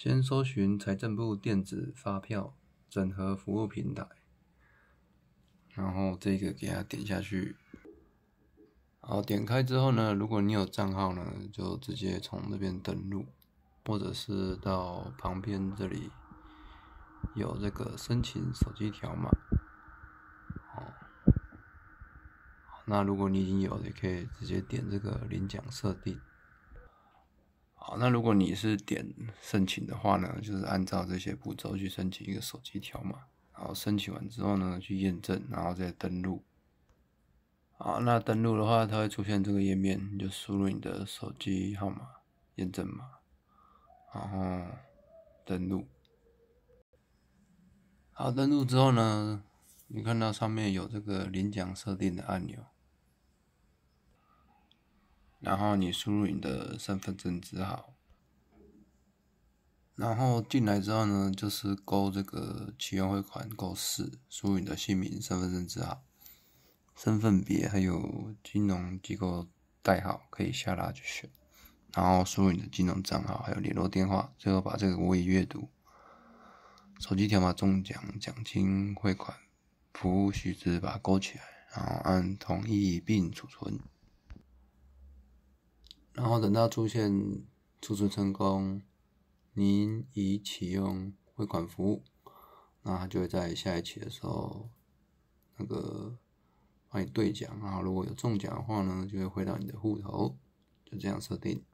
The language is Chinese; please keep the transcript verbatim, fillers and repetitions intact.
先搜寻财政部电子发票整合服务平台，然后这个给它点下去。好，点开之后呢，如果你有账号呢，就直接从那边登录，或者是到旁边这里有这个申请手机条码。哦，那如果你已经有了，也可以直接点这个领奖设定。好，那如果你是点申请的话呢，就是按照这些步骤去申请一个手机条码，然后申请完之后呢，去验证，然后再登录。好，那登录的话，它会出现这个页面，你就输入你的手机号码、验证码，然后登录。好，登录之后呢，你看到上面有这个领奖设定的按钮，然后你输入你的身份证字号，然后进来之后呢，就是勾这个启用汇款，勾四，输入你的姓名、身份证字号、身份别还有金融机构代号，可以下拉去选，然后输入你的金融账号还有联络电话，最后把这个我已阅读手机条码中奖奖金汇款服务须知把它勾起来，然后按同意并储存，然后等到出现储存成功，您已启用汇款服务，那它就会在下一期的时候那个帮你兑奖，然后如果有中奖的话呢，就会回到你的户头，就这样设定。